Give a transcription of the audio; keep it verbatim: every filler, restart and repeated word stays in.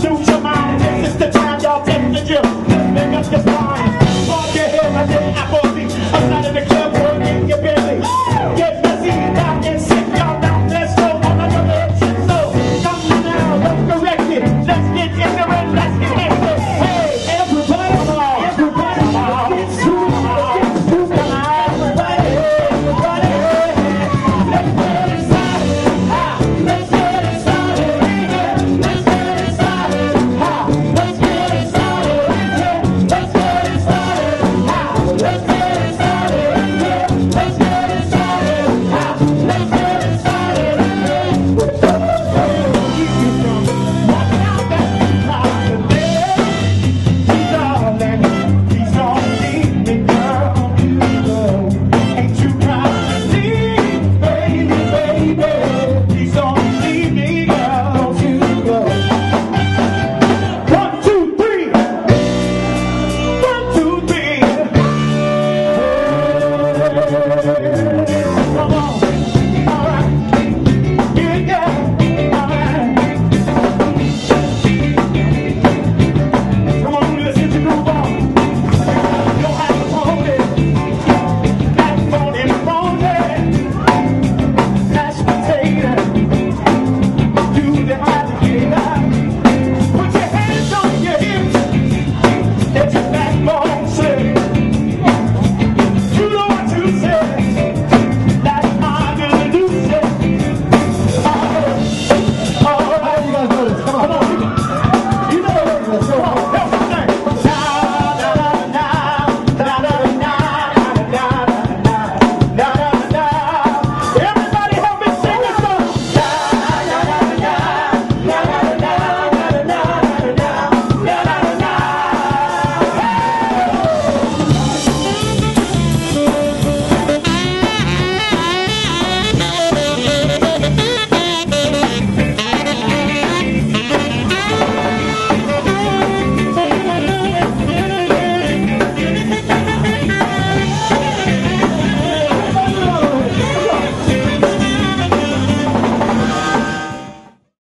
Use your mind, this is the time y'all take the gym. Make up your spine, park your head, I did apple beat. I'm not in the club, working your belly. Get messy, down and sick, y'all now. Let's go on another hit, so come now, let's correct it. Let's get in